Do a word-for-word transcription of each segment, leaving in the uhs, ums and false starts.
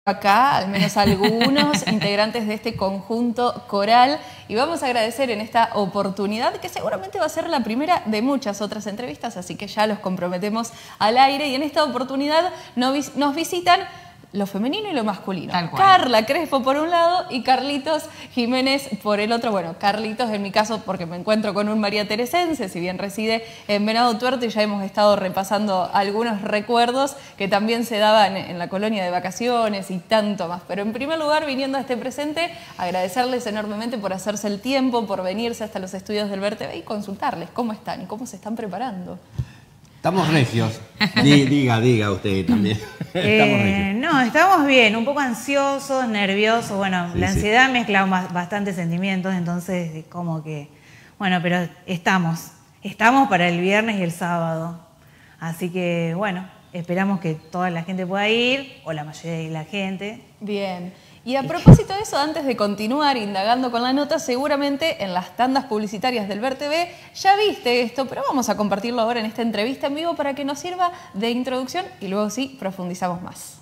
acá, al menos algunos integrantes de este conjunto coral, y vamos a agradecer en esta oportunidad, que seguramente va a ser la primera de muchas otras entrevistas, así que ya los comprometemos al aire, y en esta oportunidad nos, nos visitan lo femenino y lo masculino. Carla Crespo por un lado y Carlitos Jiménez por el otro. Bueno, Carlitos en mi caso porque me encuentro con un María Teresense, si bien reside en Venado Tuerto, y ya hemos estado repasando algunos recuerdos que también se daban en la colonia de vacaciones y tanto más. Pero en primer lugar, viniendo a este presente, agradecerles enormemente por hacerse el tiempo, por venirse hasta los estudios del Ver T V y consultarles cómo están y cómo se están preparando. Estamos regios. Diga, diga usted también. Estamos eh, no, estamos bien, un poco ansiosos, nerviosos. Bueno, sí, la ansiedad sí. mezcla bastantes sentimientos, entonces como que... Bueno, pero estamos. Estamos para el viernes y el sábado. Así que, bueno, esperamos que toda la gente pueda ir, o la mayoría de la gente. Bien. Y a propósito de eso, antes de continuar indagando con la nota, seguramente en las tandas publicitarias del Ver T V ya viste esto, pero vamos a compartirlo ahora en esta entrevista en vivo para que nos sirva de introducción y luego sí profundizamos más.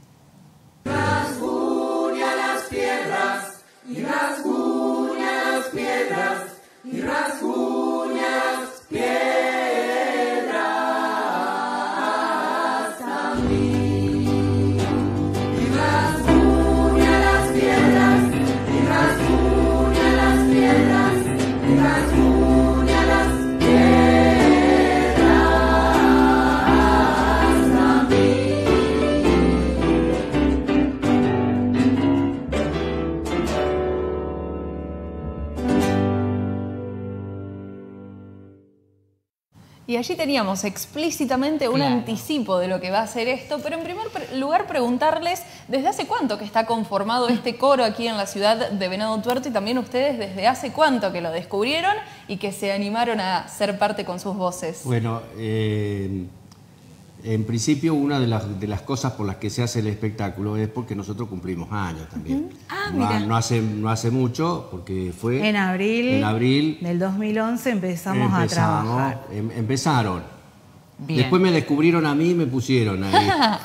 Rasguña las piedras, y rasguña las piedras, y rasguña las piedras también. Y allí teníamos explícitamente un claro. anticipo de lo que va a ser esto, pero en primer lugar preguntarles desde hace cuánto que está conformado este coro aquí en la ciudad de Venado Tuerto, y también ustedes desde hace cuánto que lo descubrieron y que se animaron a ser parte con sus voces. Bueno, eh, en principio una de las, de las cosas por las que se hace el espectáculo es porque nosotros cumplimos años también. Uh-huh. ah, no, mira. No, hace, no hace mucho, porque fue en abril, en abril del dos mil once empezamos, empezamos a trabajar. Em, empezaron. Bien. Después me descubrieron a mí y me pusieron ahí.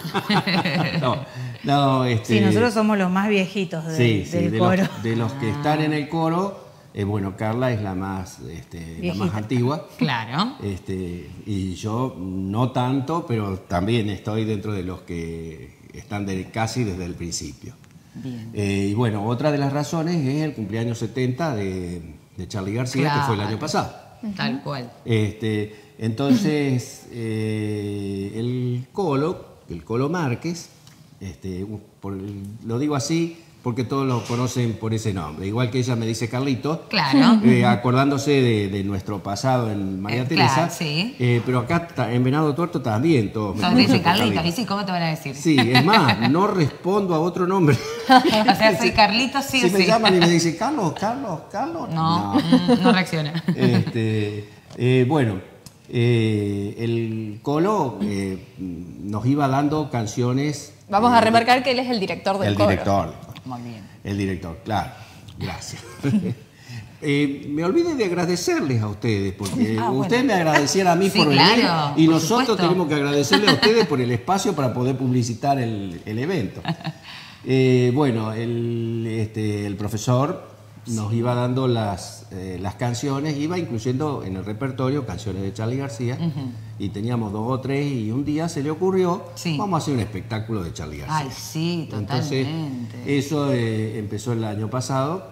no, no, este, sí, nosotros somos los más viejitos de, sí, sí, del de coro. Los, de los que ah. están en el coro. Eh, bueno, Carla es la más, este, la más antigua. Claro. Este, y yo no tanto, pero también estoy dentro de los que están de, casi desde el principio. Bien. Eh, y bueno, otra de las razones es el cumpleaños setenta de, de Charly García, claro. que fue el año pasado. Tal cual. Este, entonces, eh, el Colo, el Colo Márquez, este, por el, lo digo así, porque todos lo conocen por ese nombre. Igual que ella me dice Carlitos, claro. eh, acordándose de, de nuestro pasado en María eh, Teresa. Claro, sí. eh, pero acá en Venado Tuerto también todos me dice Carlitos. ¿Y sí, cómo te van a decir? Sí, es más, no respondo a otro nombre. O sea, soy Carlitos, sí si o sí. Si me llaman y me dicen, Carlos, Carlos, Carlos. No, no, no reacciona. Este, eh, bueno, eh, el Colo eh, nos iba dando canciones. Vamos eh, a remarcar que él es el director del el coro. El director. Muy bien. El director, claro. Gracias. eh, me olvidé de agradecerles a ustedes, porque ah, ustedes bueno. me agradecieron a mí sí, por venir claro, y por nosotros supuesto. tenemos que agradecerles a ustedes por el espacio para poder publicitar el, el evento. Eh, bueno, el, este, el profesor nos iba dando las, eh, las canciones, iba incluyendo en el repertorio canciones de Charly García, uh-huh. y teníamos dos o tres, y un día se le ocurrió, sí. vamos a hacer un espectáculo de Charly García. Ay, sí, totalmente. Entonces, eso eh, empezó el año pasado,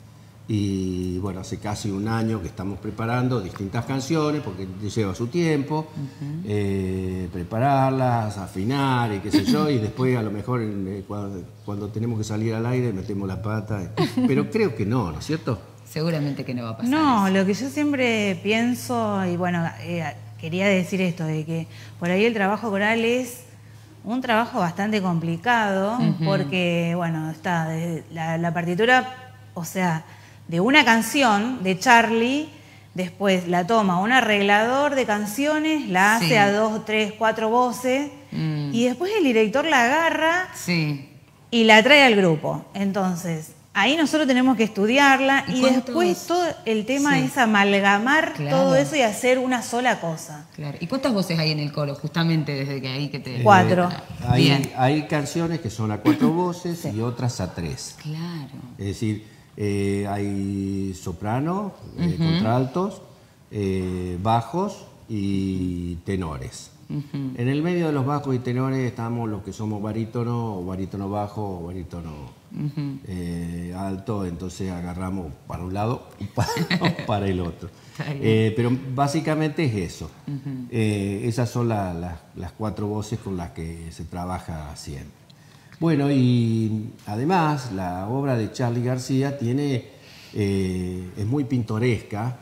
y bueno, hace casi un año que estamos preparando distintas canciones, porque lleva su tiempo, uh-huh. eh, prepararlas, afinar y qué sé yo, y después a lo mejor eh, cuando, cuando tenemos que salir al aire metemos la pata, eh. pero creo que no, ¿no es cierto? Seguramente que no va a pasar. No, eso. Lo que yo siempre pienso, y bueno, eh, quería decir esto, de que por ahí el trabajo coral es un trabajo bastante complicado, uh-huh. porque, bueno, está de, la, la partitura, o sea, de una canción de Charly, después la toma un arreglador de canciones, la hace sí. a dos, tres, cuatro voces, mm. y después el director la agarra sí. y la trae al grupo. Entonces, ahí nosotros tenemos que estudiarla ¿Y y, cuántos? después todo el tema Sí. es amalgamar Claro. todo eso y hacer una sola cosa. Claro. ¿Y cuántas voces hay en el coro, justamente desde que ahí que te... Cuatro. Eh, hay, Bien. hay canciones que son a cuatro voces y otras a tres. Claro. Es decir, eh, hay soprano, eh, contraltos, eh, bajos y tenores. En el medio de los bajos y tenores estamos los que somos barítono, o barítono bajo, o barítono eh, alto, entonces agarramos para un lado o para el otro. Está bien. Eh, pero básicamente es eso. Eh, esas son la- la- las cuatro voces con las que se trabaja siempre. Bueno, y además la obra de Charly García tiene, eh, es muy pintoresca,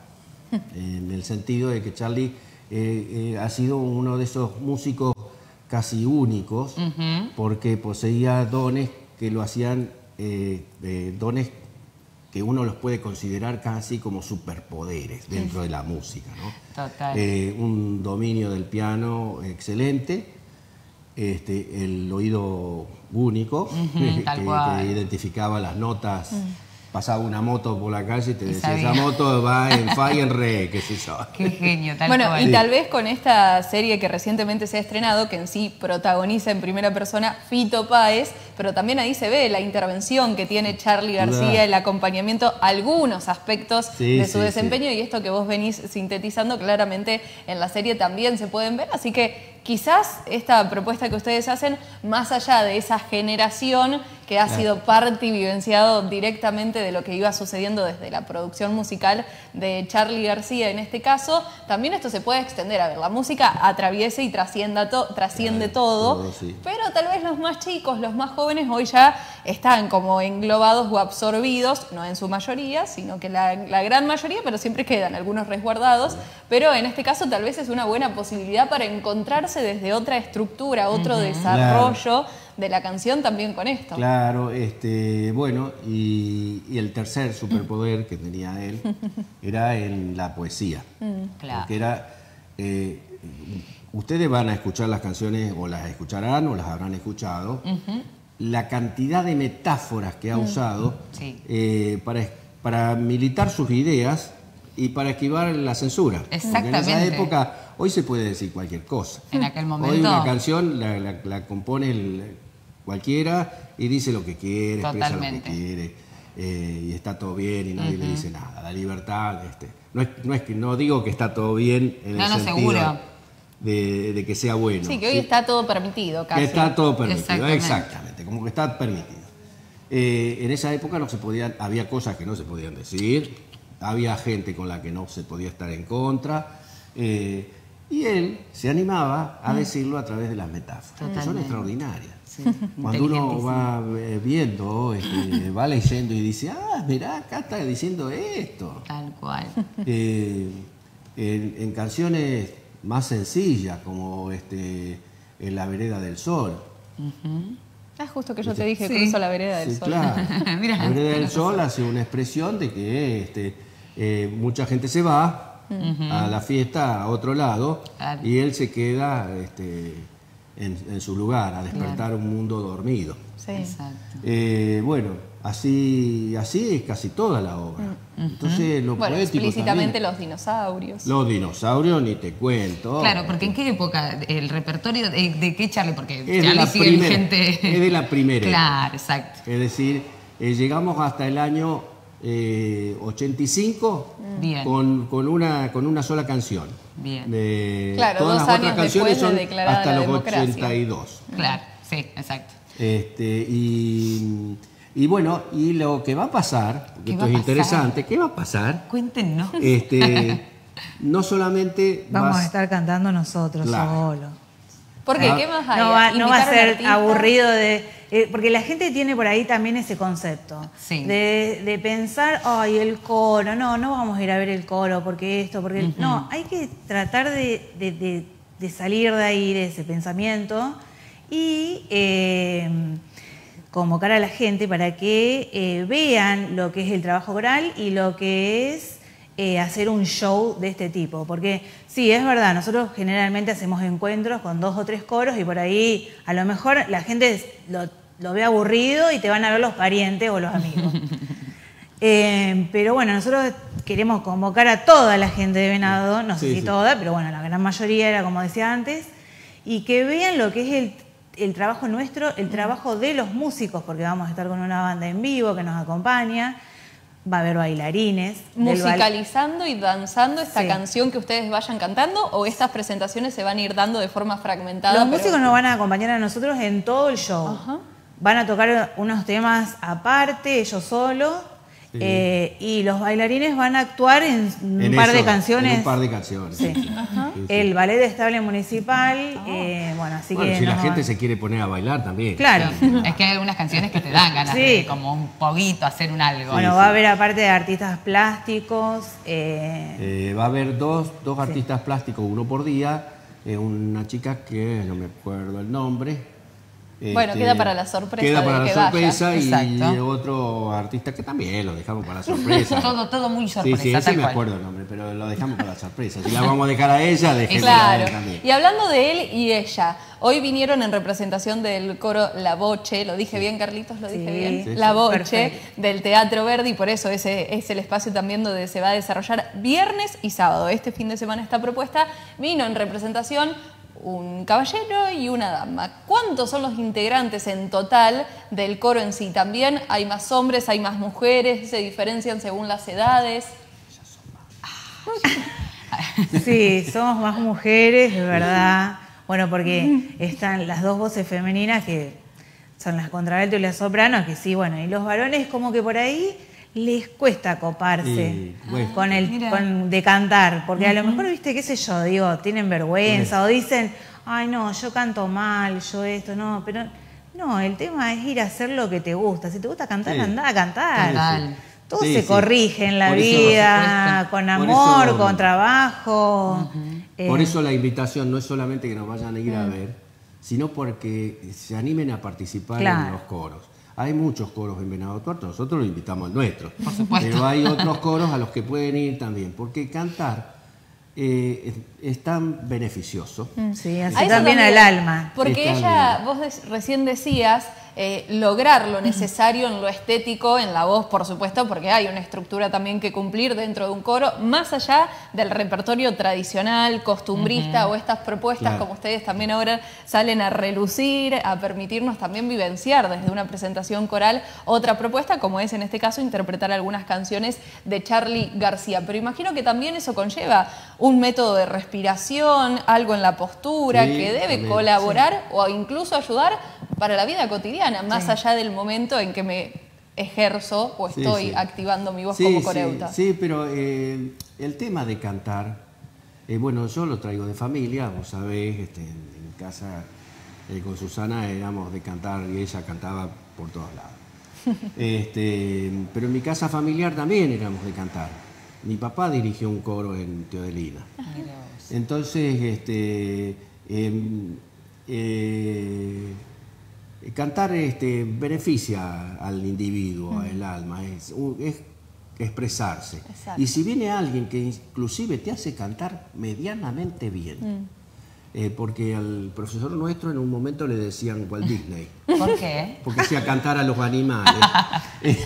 en el sentido de que Charly eh, eh, ha sido uno de esos músicos casi únicos, porque poseía dones que lo hacían, eh, eh, dones que uno los puede considerar casi como superpoderes dentro de la música, ¿no? Total. Eh, un dominio del piano excelente, este, el oído único, que, tal que cual. identificaba las notas. Pasaba una moto por la calle y te Y decía, sabía. esa moto va en fa y en re, qué sé yo. Qué genio, tal Bueno, cual. y tal vez con esta serie que recientemente se ha estrenado, que en sí protagoniza en primera persona Fito Páez, pero también ahí se ve la intervención que tiene Charly García, Claro. el acompañamiento, algunos aspectos Sí, de su sí, desempeño, y esto que vos venís sintetizando claramente en la serie también se pueden ver, así que quizás esta propuesta que ustedes hacen, más allá de esa generación que ha sido parte y vivenciado directamente de lo que iba sucediendo desde la producción musical de Charly García en este caso, también esto se puede extender. A ver, la música atraviesa y trascienda to- trasciende Claro, todo, todo, sí. pero tal vez los más chicos, los más jóvenes hoy ya están como englobados o absorbidos, no en su mayoría, sino que la, la gran mayoría, pero siempre quedan algunos resguardados, pero en este caso tal vez es una buena posibilidad para encontrarse desde otra estructura, otro desarrollo de la canción también con esto. Claro, este, bueno, y, y el tercer superpoder que tenía él era en la poesía. Claro. Porque era, eh, ustedes van a escuchar las canciones, o las escucharán, o las habrán escuchado, la cantidad de metáforas que ha usado Sí. eh, para, para militar sus ideas y para esquivar la censura. Porque en esa Exactamente. época, hoy se puede decir cualquier cosa. En aquel momento. Hoy una canción la, la- la compone el- cualquiera y dice lo que quiere, expresa lo que Totalmente. quiere, eh, y está todo bien y nadie le dice nada. La libertad, este, no, es, no es que no digo que está todo bien en No, el no, sentido seguro. de, de que sea bueno. Sí, que hoy ¿sí? está todo permitido casi. Que está todo permitido, Exactamente. exactamente, como que está permitido. Eh, en esa época no se podían, había cosas que no se podían decir, había gente con la que no se podía estar en contra, eh, y él se animaba a decirlo a través de las metáforas, que son Totalmente. extraordinarias. Sí. Cuando uno Inteligentísimo. va eh, viendo, este, va leyendo y dice, ah, mirá, acá está diciendo esto. Tal cual. Eh, en, en canciones más sencillas, como este, En la vereda del sol. Ah, justo que yo te dije, Sí. cruzo la vereda del Sí, sol. claro. Mira, La vereda del sol hace una expresión de que este, eh, mucha gente se va a la fiesta a otro lado Claro. y él se queda este, en, en su lugar a despertar un mundo dormido. Sí. Exacto. Eh, bueno, así, así es casi toda la obra. Entonces, lo Bueno, poético explícitamente también. los dinosaurios. Los dinosaurios, ni te cuento. Claro, porque ¿en qué época? ¿El repertorio de, de qué Charly? Porque Es de Charly la sigue primera- vigente. es de la primera Claro, exacto. Es decir, eh, llegamos hasta el año eh, ochenta y cinco Bien. con, con, una, con una sola canción. Bien. Eh, Claro, todas dos las años otras canciones después de son declarada hasta la los democracia. ochenta y dos. Claro, sí, exacto. Este, y, y bueno, y lo que va a pasar, porque ¿Qué esto va a es pasar? interesante, ¿qué va a pasar? Cuéntenos. Este, no solamente Vamos vas- a estar cantando nosotros Claro. solos. ¿Por qué? Ah, ¿Qué más hay? No va, no va a ¿Invitar un ser artista? aburrido de... eh, porque la gente tiene por ahí también ese concepto. Sí. De, de pensar, ay, el coro, no, no vamos a ir a ver el coro porque esto, porque... el-". No, hay que tratar de, de- de- de salir de ahí, de ese pensamiento y eh, convocar a la gente para que eh, vean lo que es el trabajo coral y lo que es eh, hacer un show de este tipo. Porque sí, es verdad, nosotros generalmente hacemos encuentros con dos o tres coros y por ahí a lo mejor la gente lo, lo ve aburrido y te van a ver los parientes o los amigos. Eh, pero bueno, nosotros queremos convocar a toda la gente de Venado, no sé Sí, si sí. toda, pero bueno, la gran mayoría era como decía antes, y que vean lo que es el, el trabajo nuestro, el trabajo de los músicos, porque vamos a estar con una banda en vivo que nos acompaña, va a haber bailarines. del bal- musicalizando y danzando esta Sí. canción que ustedes vayan cantando, o estas presentaciones se van a ir dando de forma fragmentada. Los pero- músicos nos van a acompañar a nosotros en todo el show. Ajá. Van a tocar unos temas aparte, ellos solos, Sí. eh, y los bailarines van a actuar en un En par de eso, canciones. En un par de canciones. Sí. Sí, sí. El ballet estable municipal, eh, bueno, así Bueno, que... si la nos gente va- se quiere poner a bailar también. Claro. Es que hay algunas canciones que te dan ganas Sí. de como un poquito hacer un algo. Bueno, Sí, va a sí. haber aparte de artistas plásticos, eh, Eh, va a haber dos, dos artistas plásticos, uno por día. eh, una chica que no me acuerdo el nombre. Bueno, queda para la sorpresa Queda del para la que vaya. sorpresa y Exacto. otro artista que también lo dejamos para la sorpresa. Todo, todo muy Sí, sorpresa, sí, ese tal me cual. acuerdo el nombre, pero lo dejamos para la sorpresa. Si la vamos a dejar a ella, dejémosla a Claro. él también. Y hablando de él y ella, hoy vinieron en representación del coro La Voce, ¿lo dije bien, Carlitos? ¿Lo dije Sí. bien? Sí, La sí. Voce Perfecto. del Teatro Verdi, por eso ese es el espacio también donde se va a desarrollar viernes y sábado. Este fin de semana esta propuesta vino en representación un caballero y una dama. ¿Cuántos son los integrantes en total del coro en sí? También hay más hombres, hay más mujeres, se diferencian según las edades. sí, somos más mujeres, de verdad. Bueno, porque están las dos voces femeninas que son las contralto y las soprano, que sí, bueno, y los varones como que por ahí les cuesta coparse Y, bueno. con el Mira. con, de cantar, porque a lo mejor, viste, qué sé yo, digo, tienen vergüenza o dicen, ay no, yo canto mal, yo esto, no, pero no, el tema es ir a hacer lo que te gusta. Si te gusta cantar, Sí. andá a cantar. Total. Todo Sí, se sí. corrige en la Por eso, vida, por con Por amor, eso- con trabajo. Eh, Por eso la invitación no es solamente que nos vayan a ir Mm. a ver, sino porque se animen a participar Claro. en los coros. Hay muchos coros en Venado Tuerto, nosotros lo invitamos al nuestro. Por supuesto. Pero hay otros coros a los que pueden ir también, porque cantar eh, es, es tan beneficioso. Sí, hace A eso también al alma. Porque Está ella, bien. vos des- recién decías, eh, lograr lo necesario en lo estético, en la voz, por supuesto, porque hay una estructura también que cumplir dentro de un coro, más allá del repertorio tradicional, costumbrista o estas propuestas, Claro. como ustedes también ahora salen a relucir, a permitirnos también vivenciar desde una presentación coral otra propuesta, como es en este caso interpretar algunas canciones de Charly García. Pero imagino que también eso conlleva un método de respiración, algo en la postura, Sí, que debe también, colaborar o incluso ayudar para la vida cotidiana, más Sí. allá del momento en que me ejerzo o Sí, estoy sí. activando mi voz Sí, como sí, coreuta. Sí, pero eh, el tema de cantar, eh, bueno, yo lo traigo de familia, vos sabés, este, en, en casa eh, con Susana éramos de cantar y ella cantaba por todos lados. Este, pero en mi casa familiar también éramos de cantar. Mi papá dirigió un coro en Teodelina. Entonces, este, em, eh, cantar este, beneficia al individuo, al alma, es, un- es expresarse. Exacto. Y si viene alguien que inclusive te hace cantar medianamente bien, eh, porque al profesor nuestro en un momento le decían Walt Disney, ¿Por qué? porque hacía cantar a los animales. Eh,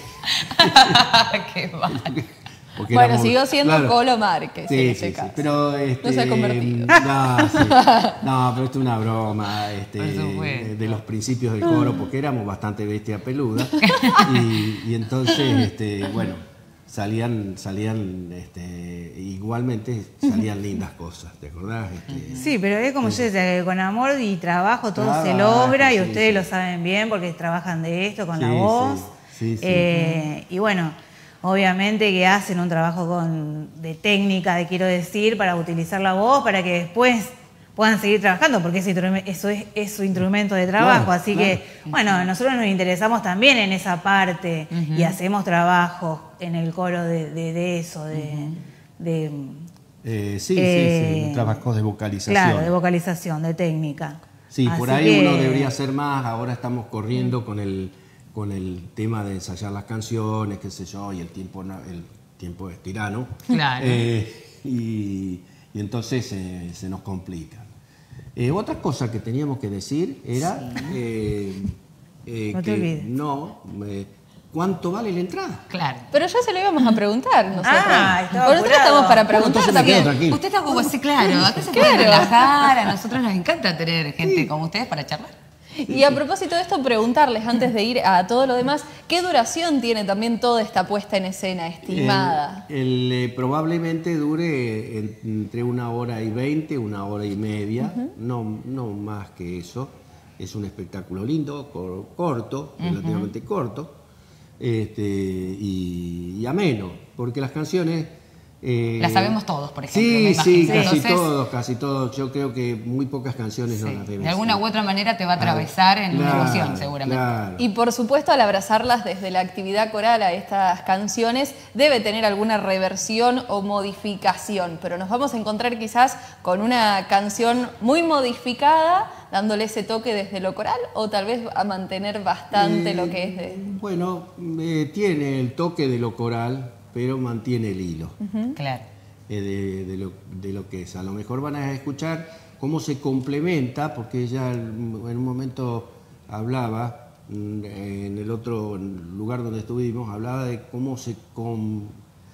Qué mal. porque Bueno, éramos- siguió siendo claro. Colo Márquez Sí, en sí, ese sí, caso. pero este, No se ha convertido. No, sí. No, pero esto es una broma este, Por supuesto. de los principios del coro, porque éramos bastante bestia peluda. Y, y entonces, este, bueno, salían, salían este, igualmente salían lindas cosas, ¿te acordás? Este, Sí, pero es como yo decía, que con amor y trabajo todo se Trabajo, logra y sí, ustedes sí. lo saben bien porque trabajan de esto con la Sí, voz. sí, sí, sí. Eh, y bueno, obviamente que hacen un trabajo con, de técnica, de quiero decir, para utilizar la voz para que después puedan seguir trabajando, porque ese instrume- eso es, es su instrumento de trabajo. Claro, Así claro. que, bueno, nosotros nos interesamos también en esa parte y hacemos trabajos en el coro de, de- de eso, de... de eh, sí, sí, Eh, sí, un trabajo de vocalización. Claro, de vocalización, de técnica. Sí, por Así ahí que- uno debería hacer más. Ahora estamos corriendo con el con el tema de ensayar las canciones, qué sé yo, y el tiempo no- el tiempo es tirano. Claro. Eh, y, y entonces eh, se nos complica. Eh, otra cosa que teníamos que decir era eh, eh, No te que olvides. no, eh, ¿cuánto vale la entrada? Claro. Pero ya se lo íbamos a preguntar nosotros. Ah, estaba Porque nosotros apurado. estamos para Bueno, preguntar entonces me también. quedo tranquilo. Usted está como así, claro. Acá se Claro. puede relajar. A nosotros nos encanta tener gente como ustedes para charlar. Y a propósito de esto, preguntarles antes de ir a todo lo demás, ¿qué duración tiene también toda esta puesta en escena estimada? El, el, eh, probablemente dure en- entre una hora y veinte, una hora y media, no, no más que eso. Es un espectáculo lindo, cor- corto, relativamente corto, este, y, y ameno, porque las canciones... eh, Las sabemos todos, por ejemplo. me Sí, imagino. sí, casi Entonces, todos, casi todos. Yo creo que muy pocas canciones no sí, las deben de alguna ser. u otra manera te va a atravesar en una Claro, emoción, seguramente. claro. Y por supuesto, al abrazarlas desde la actividad coral a estas canciones, debe tener alguna reversión o modificación, pero nos vamos a encontrar quizás con una canción muy modificada, dándole ese toque desde lo coral, o tal vez a mantener bastante Eh, lo que es de... Bueno, eh, tiene el toque de lo coral, pero mantiene el hilo Claro. eh, de, de lo, de lo que es. A lo mejor van a escuchar cómo se complementa, porque ella en un momento hablaba, mm, en el otro lugar donde estuvimos, hablaba de cómo se com-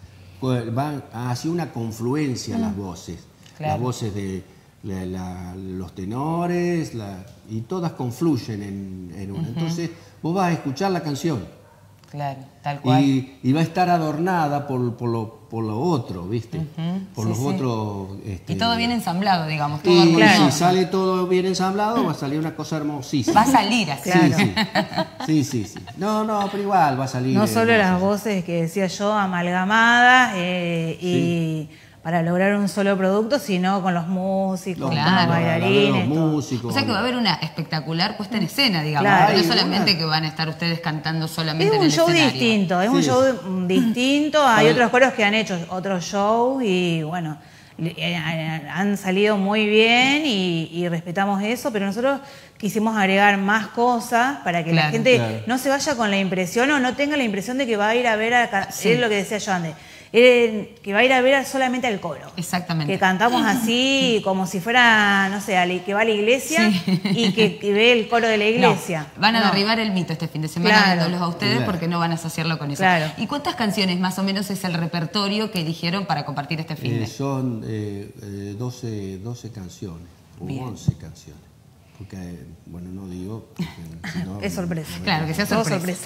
van hacia una confluencia las voces. Claro. Las voces de la- la- los tenores, la- y todas confluyen en, en una. Entonces, vos vas a escuchar la canción. Claro, tal cual. Y, y va a estar adornada por, por, lo, por lo otro, ¿viste? Por sí, los sí. otros... este, Y todo bien ensamblado, digamos, todo Y armonioso. si sale todo bien ensamblado, va a salir una cosa hermosísima. Va a salir así. Claro. Sí, sí, sí, sí. No, no, pero igual va a salir... No solo hermoso. las voces que decía yo, amalgamadas, eh, y para lograr un solo producto, sino con los músicos, Los- con Claro, los la- la- bailarines. los todo. músicos. O sea que va a haber una espectacular puesta en escena, digamos. Claro. No Ay, solamente bueno. que van a estar ustedes cantando Es solamente en un el show escenario. distinto, es un Sí. show mm, distinto. Hay Para- otros coros que han hecho otros shows y bueno, le- eh, han salido muy bien y, y respetamos eso, pero nosotros quisimos agregar más cosas para que la Claro. gente Claro. no se vaya con la impresión o no tenga la impresión de que va a ir a ver a ca- Sí. es lo que decía yo antes, eh, que va a ir a ver a- solamente al coro. Exactamente. Que cantamos así como si fuera, no sé, a la- que va a la iglesia Sí. y que, que ve el coro de la iglesia. No, van a No. derribar el mito este fin de semana Claro. viéndolos a ustedes Claro. porque no van a asociarlo con eso. Claro. ¿Y cuántas canciones más o menos es el repertorio que eligieron para compartir este fin de? Eh, son eh, eh, doce, doce canciones, o Bien. once canciones. Porque, eh, bueno, no digo... porque si no- Es sorpresa. Claro, que sea Todo sorpresa.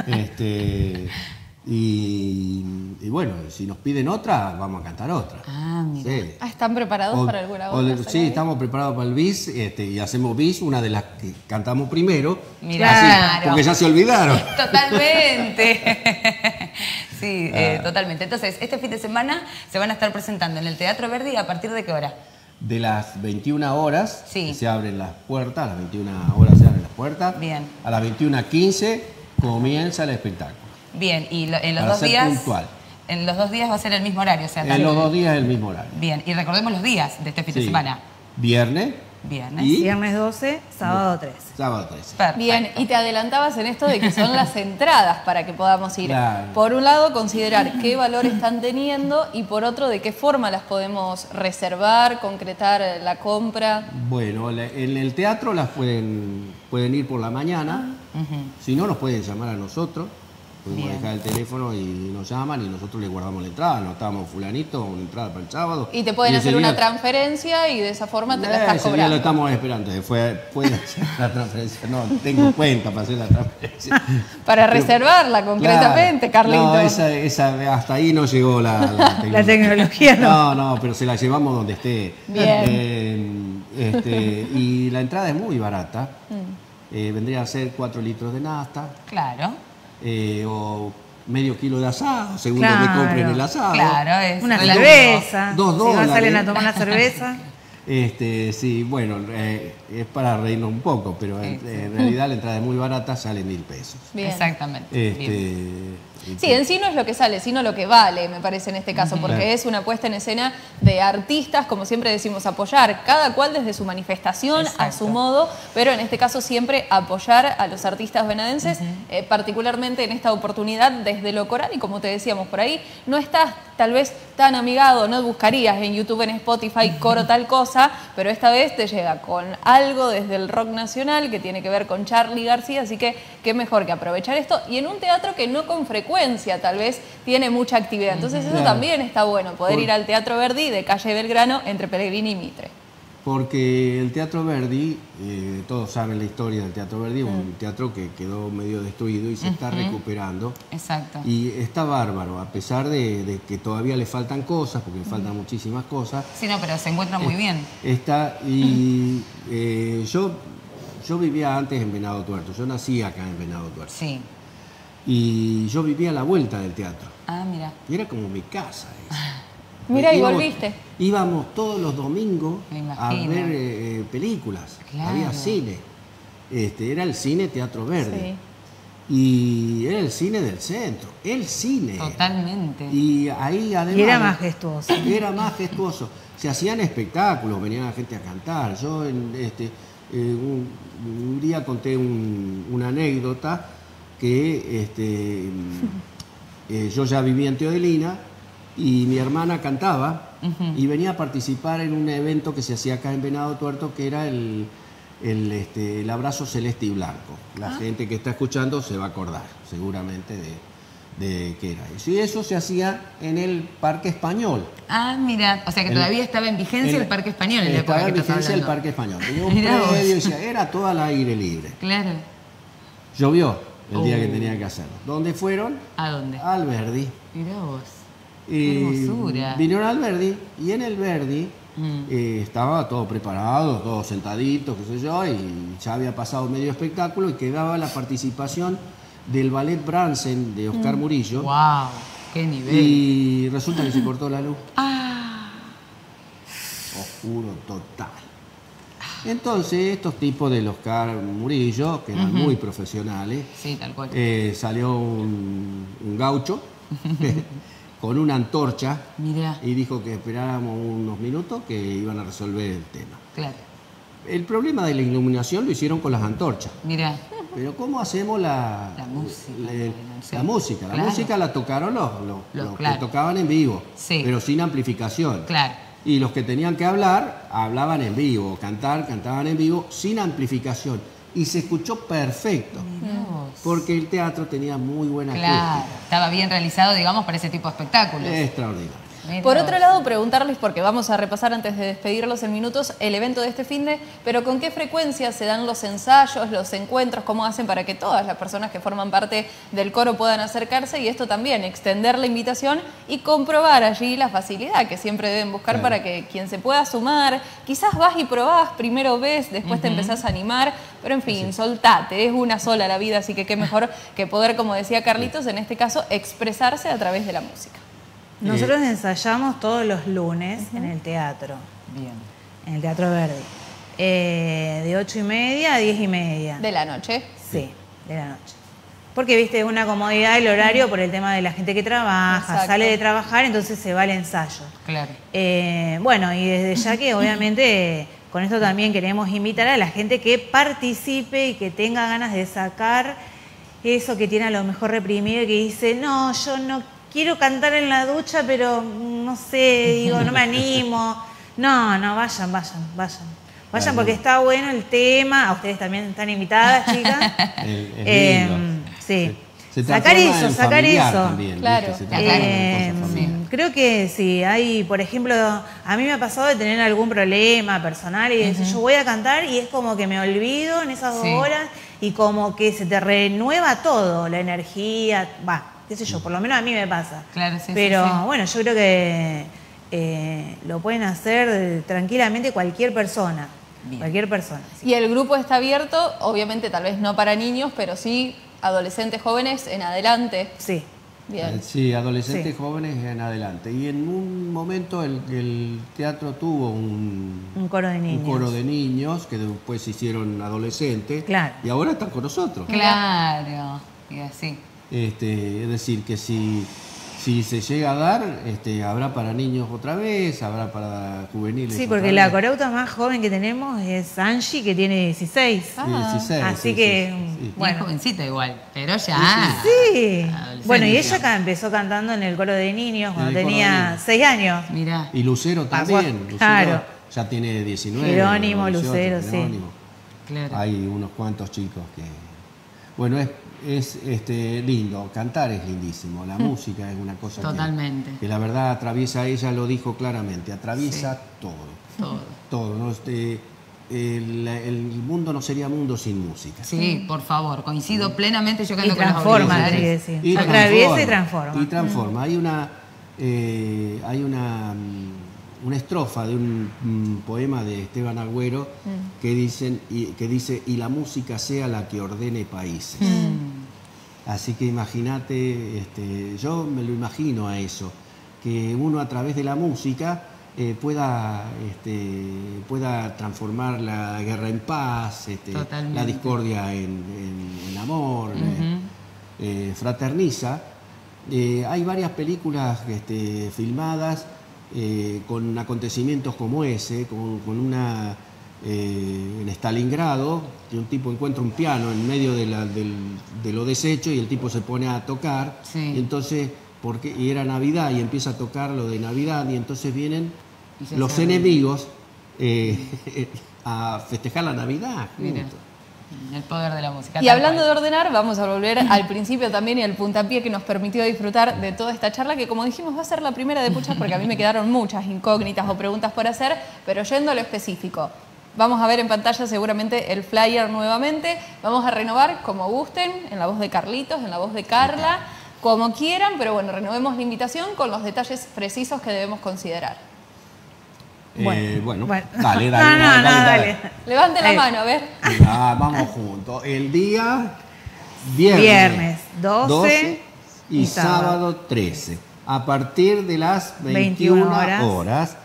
Este, y, y bueno, si nos piden otra, vamos a cantar otra. Ah, mira. Sí. Ah, ¿están preparados O- para alguna o otra? de- ¿Será sí, ahí? estamos preparados para el bis este, y hacemos bis, una de las que cantamos primero. Mirá, así, claro. porque ya se olvidaron. Totalmente. Sí, eh, Ah. totalmente. Entonces, este fin de semana se van a estar presentando en el Teatro Verdi. ¿A partir de qué hora? De las veintiuna horas Sí. se abren las puertas, a las veintiuna horas se abren las puertas. Bien. A las veintiuna quince comienza el espectáculo. Bien, y lo- en los Para dos ser días. puntual. En los dos días va a ser el mismo horario, o sea, En también- los dos días el mismo horario. Bien, y recordemos los días de este fin de Sí. semana. Viernes Viernes. y Viernes doce, sábado trece. sábado trece. Perfecto. Bien, y te adelantabas en esto de que son las entradas para que podamos ir. Claro. Por un lado, considerar qué valor están teniendo y por otro, de qué forma las podemos reservar, concretar la compra. Bueno, la- en el teatro las pueden, pueden ir por la mañana, si no nos pueden llamar a nosotros, podemos Bien. dejar el teléfono y nos llaman y nosotros les guardamos la entrada, anotamos fulanito, una entrada para el sábado. Y te pueden ese hacer una día- transferencia y de esa forma te la Eh, estás ese día cobrando. lo estamos esperando, fue, puede hacer la transferencia, no tengo cuenta para hacer la transferencia. Para Pero- reservarla concretamente, Claro. Carlito. No, esa, esa- hasta ahí no llegó la, la tecnología. La tecnología no. No, no, pero se la llevamos donde esté. Bien. Eh, este, y la entrada es muy barata. Mm. Eh, vendría a ser cuatro litros de nafta Claro, eh, o medio kilo de asado, según Claro. donde compren el asado. claro. Es Una relativo. cerveza. Dos Si dólares. no salen a tomar una cerveza. Este, sí, bueno, eh, es para reírnos un poco, pero en, Sí, en realidad la entrada es muy barata, sale mil pesos. Bien. Exactamente. Bien. Este, Sí, en sí no es lo que sale, sino lo que vale, me parece en este caso, porque Claro. es una puesta en escena de artistas, como siempre decimos, apoyar, cada cual desde su manifestación, a Exacto. su modo, pero en este caso siempre apoyar a los artistas venadenses, eh, particularmente en esta oportunidad desde lo coral, y como te decíamos por ahí, no estás tal vez tan amigado, no buscarías en YouTube, en Spotify, coro tal cosa, pero esta vez te llega con algo desde el rock nacional que tiene que ver con Charly García, así que qué mejor que aprovechar esto, y en un teatro que no con frecuencia tal vez tiene mucha actividad, entonces eso Claro. también está bueno, poder Por- ir al Teatro Verdi de calle Belgrano entre Pellegrini y Mitre. Porque el Teatro Verdi, eh, todos saben la historia del Teatro Verdi, un teatro que quedó medio destruido y se está recuperando. Exacto. Y está bárbaro, a pesar de, de que todavía le faltan cosas, porque le faltan muchísimas cosas. Sí, no, pero se encuentra muy bien. Está, y eh, yo, yo vivía antes en Venado Tuerto, yo nací acá en Venado Tuerto. Sí. Y yo vivía a la vuelta del teatro. Ah, mira. Y era como mi casa esa. Mira, y Íbamos- volviste. Íbamos todos los domingos Me a imagino. ver eh, películas. Claro. Había cine. Este, era el cine Teatro Verde. Sí. Y era el cine del centro. El cine. Totalmente. Y ahí además. Y era majestuoso. Era majestuoso. Se hacían espectáculos, venía la gente a cantar. Yo en, este, eh, un, un día conté un- una anécdota que este, eh, yo ya vivía en Teodelina y mi hermana cantaba y venía a participar en un evento que se hacía acá en Venado Tuerto, que era el, el, este, el abrazo celeste y blanco. La gente que está escuchando se va a acordar seguramente de, de qué era eso. Y eso se hacía en el Parque Español. Ah, mira. O sea que El- todavía estaba en vigencia el, El- Parque Español en la Estaba época en que estás vigencia el hablando. Parque Español. Tenía un Mirá vos. predio, y decía, era todo al aire libre. Claro. Llovió el día Oh. que tenía que hacerlo. ¿Dónde fueron? ¿A dónde? Al Verdi. Mirá vos. Y hermosura. vinieron al Verdi y en el Verdi Mm. eh, estaba todo preparado, todos sentaditos, qué sé yo, y ya había pasado medio espectáculo y quedaba la participación del ballet Bransen de Oscar Murillo. ¡Wow! ¡Qué nivel! Y resulta que se cortó la luz. Ah, Oscuro total. Entonces estos tipos del Oscar Murillo, que eran muy profesionales, sí, tal cual. eh, salió un, un gaucho con una antorcha Mirá. y dijo que esperáramos unos minutos que iban a resolver el tema. Claro. El problema de la iluminación lo hicieron con las antorchas. Mirá. Pero ¿cómo hacemos la, La música, La, la- la música. La claro. música la tocaron los, los, Los- los claro. que tocaban en vivo, Sí. pero sin amplificación. Claro. Y los que tenían que hablar, hablaban en vivo, cantar, cantaban en vivo, sin amplificación. Y se escuchó perfecto, Mirá vos. porque el teatro tenía muy buena Claro. Estaba bien realizado, digamos, para ese tipo de espectáculos. acústica. Extraordinario. Mirá Por vos. otro lado, preguntarles, porque vamos a repasar antes de despedirlos en minutos, el evento de este finde, pero con qué frecuencia se dan los ensayos, los encuentros, cómo hacen para que todas las personas que forman parte del coro puedan acercarse y esto también, extender la invitación y comprobar allí la facilidad que siempre deben buscar Claro. para que quien se pueda sumar, quizás vas y probás, primero ves, después te empezás a animar, pero en fin, soltate, es una sola la vida, así que qué mejor que poder, como decía Carlitos, en este caso, expresarse a través de la música. Nosotros ensayamos todos los lunes en el teatro, Bien. en el Teatro Verde. Eh, de ocho y media a diez y media. De la noche. Sí, de la noche. Porque, viste, es una comodidad el horario por el tema de la gente que trabaja, Exacto. sale de trabajar, entonces se va al ensayo. Claro. Eh, bueno, y desde ya que obviamente con esto también queremos invitar a la gente que participe y que tenga ganas de sacar eso que tiene a lo mejor reprimido y que dice, no, yo no quiero cantar en la ducha, pero no sé, digo, no me animo. No, no, vayan, vayan, vayan. Vayan Claro. porque está bueno el tema. A ustedes también están invitadas, chicas. Es- es Eh, lindo. sí. Se Sacar transforma eso, en sacar familiar eso. también, Claro. ¿viste? Se transforma en Eh, cosa familiar. creo que sí, hay, por ejemplo, a mí me ha pasado de tener algún problema personal y decir, yo voy a cantar y es como que me olvido en esas dos Sí. horas y como que se te renueva todo, la energía, va, qué sé yo, por lo menos a mí me pasa. Claro, sí, sí, Pero sí. bueno, yo creo que eh, lo pueden hacer tranquilamente cualquier persona, Bien. cualquier persona. sí. Y el grupo está abierto, obviamente tal vez no para niños, pero sí adolescentes jóvenes en adelante. Sí. Bien. Sí, adolescentes Sí. jóvenes en adelante. Y en un momento el, el teatro tuvo un, Un coro de niños. un coro de niños que después se hicieron adolescentes. Claro. Y ahora están con nosotros. Claro. Y así. Este, es decir, que si, si se llega a dar, este, habrá para niños otra vez, habrá para juveniles. Sí, otra porque la vez. corauta más joven que tenemos es Angie, que tiene dieciséis. Ah. dieciséis, Así sí, que, sí, sí. Bueno. Bueno. jovencita igual, pero ya. Sí. Adolescente. Bueno, y ella ca- empezó cantando en el coro de niños cuando En el coro de tenía niños. seis años. Mirá. Y Lucero también. Lucero Claro. ya tiene diecinueve. Jerónimo, dieciocho, Lucero, sí. Jerónimo. Claro. Hay unos cuantos chicos que... Bueno, es, es este, lindo, cantar es lindísimo, la música es una cosa que- Totalmente. Que, la verdad atraviesa, ella lo dijo claramente, atraviesa todo, Todo. todo. ¿no? Este, el, el mundo no sería mundo sin música. Sí, por favor, coincido plenamente. Yo canto Y con los transforma, auriculares. tenés que decir. Y Atraviesa y transforma. Y transforma. Hay una, eh, hay una, mm, una estrofa de un, mm, poema de Esteban Agüero que, dicen, y, que dice, y la música sea la que ordene países. Así que imagínate, este, yo me lo imagino a eso, que uno a través de la música eh, pueda, este, pueda transformar la guerra en paz, este, Totalmente. la discordia en, en- en amor, eh, eh, fraterniza. Eh, hay varias películas este, filmadas eh, con acontecimientos como ese, con, con una... eh, en Stalingrado, que un tipo encuentra un piano en medio de, la- del- de lo deshecho y el tipo se pone a tocar. Sí. Y entonces, porque, y era Navidad y empieza a tocar lo de Navidad y entonces vienen Y se los hace- enemigos eh, a festejar la Navidad. Mira, juntos. el poder de la música. Y tal hablando de cual. ordenar, vamos a volver al principio también y al puntapié que nos permitió disfrutar de toda esta charla, que como dijimos va a ser la primera de muchas, porque a mí me quedaron muchas incógnitas o preguntas por hacer, pero yendo a lo específico. Vamos a ver en pantalla seguramente el flyer nuevamente. Vamos a renovar como gusten, en la voz de Carlitos, en la voz de Carla, como quieran, pero bueno, renovemos la invitación con los detalles precisos que debemos considerar. Eh, bueno, Bueno. dale, dale, No, dale, no, dale, no, dale. dale. Levante la Ahí. mano, a ver. Ah, vamos juntos. El día viernes, Viernes doce y, y sábado. sábado trece. A partir de las veintiuna veintiuna horas. horas,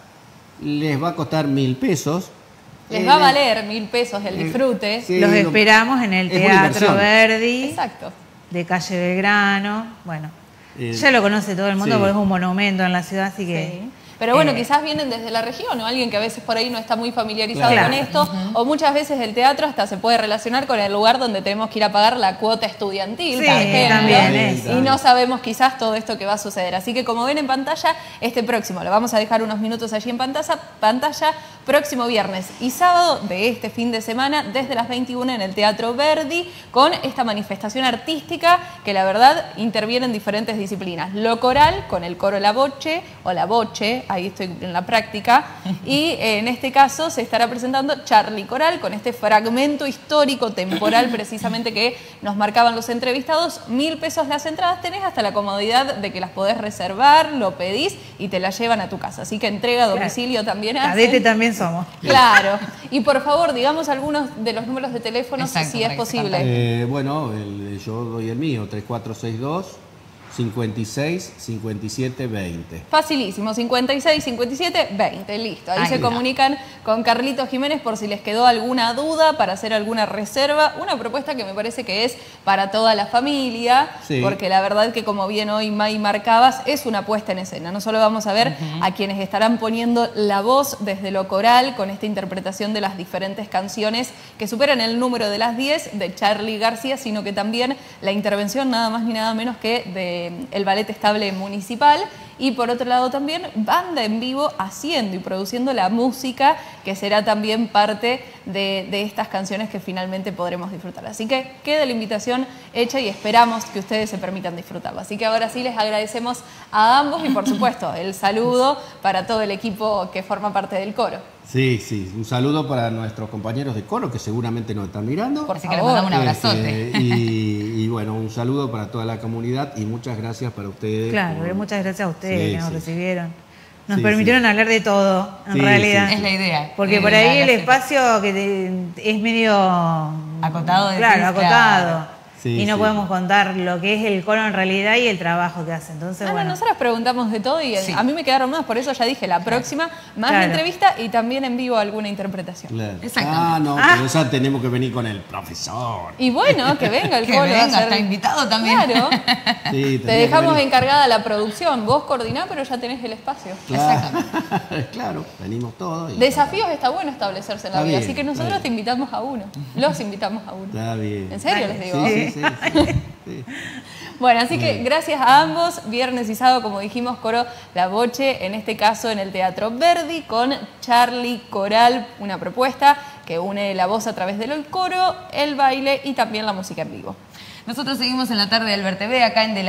les va a costar mil pesos. Les Eh, va a valer mil pesos el eh, disfrute. sí, Los lo- esperamos en el es una Teatro inversión. Verdi Exacto. de calle Belgrano. Bueno, Eh, ya lo conoce todo el mundo sí. porque es un monumento en la ciudad, así que... Sí. Pero bueno, eh, quizás vienen desde la región o alguien que a veces por ahí no está muy familiarizado Claro. con esto, o muchas veces el teatro hasta se puede relacionar con el lugar donde tenemos que ir a pagar la cuota estudiantil, Sí, por ejemplo, también es. y no sabemos quizás todo esto que va a suceder. Así que como ven en pantalla, este próximo, lo vamos a dejar unos minutos allí en pantalla, pantalla próximo viernes y sábado de este fin de semana, desde las veintiuna en el Teatro Verdi, con esta manifestación artística que la verdad interviene en diferentes disciplinas. Lo coral, con el coro La Voce, o La Voce, ahí estoy en la práctica, y eh, en este caso se estará presentando Charlie Coral, con este fragmento histórico, temporal precisamente que nos marcaban los entrevistados. Mil pesos las entradas, tenés hasta la comodidad de que las podés reservar, lo pedís y te las llevan a tu casa. Así que entrega a domicilio también hacen. Cadete también somos. Claro. Y por favor, digamos algunos de los números de teléfono Exacto, si es para que se posible. Eh, bueno, el- yo doy el mío, tres cuatro seis dos, cincuenta y seis, cincuenta y siete, veinte. Facilísimo, cincuenta y seis, cincuenta y siete, veinte, listo. Ahí Ahí se está. comunican con Carlitos Jiménez por si les quedó alguna duda para hacer alguna reserva. Una propuesta que me parece que es para toda la familia, Sí. porque la verdad que como bien hoy May marcabas, es una puesta en escena. No solo vamos a ver a quienes estarán poniendo la voz desde lo coral con esta interpretación de las diferentes canciones que superan el número de las diez de Charly García, sino que también la intervención nada más ni nada menos que de el Ballet Estable Municipal, y por otro lado también banda en vivo haciendo y produciendo la música que será también parte de, de estas canciones que finalmente podremos disfrutar. Así que queda la invitación hecha y esperamos que ustedes se permitan disfrutarlo. Así que ahora sí les agradecemos a ambos y por supuesto el saludo para todo el equipo que forma parte del coro. Sí, sí, un saludo para nuestros compañeros de coro que seguramente nos están mirando. Por Así que les favor. mandamos un abrazote. Este, y, y bueno, un saludo para toda la comunidad y muchas gracias para ustedes. Claro, por- muchas gracias a ustedes Sí, que nos sí. recibieron. Nos Sí, permitieron sí. hablar de todo, en Sí, realidad. sí, Es la idea. Porque Eh, por la- ahí la el cita. espacio que te- es medio... Acotado, decís, Claro, acotado. claro. Sí, y no sí. podemos contar lo que es el coro en realidad y el trabajo que hace. Entonces, Ah, no, bueno. nosotros preguntamos de todo y Sí. a mí me quedaron más, por eso ya dije, la próxima, más Claro. la entrevista y también en vivo alguna interpretación. Claro. Exactamente. Ah, no, Ah. pero esa tenemos que venir con el profesor. Y bueno, que venga el Que coro a venga, hacer- está invitado también. Claro. Sí, Te tendría que dejamos venir. encargada la producción, vos coordinás, pero ya tenés el espacio. Claro, claro, venimos todos. y- Desafíos está bueno establecerse en la Está vida, bien, así que está nosotros bien. te invitamos a uno. Los invitamos a uno. Está bien. ¿En serio les digo? Sí, sí, sí, sí. Sí. Bueno, así que gracias a ambos, viernes y sábado, como dijimos, coro La Boche, en este caso en el Teatro Verdi, con Charlie Coral, una propuesta que une la voz a través del coro, el baile y también la música en vivo. Nosotros seguimos en la tarde del Ver T V acá en De la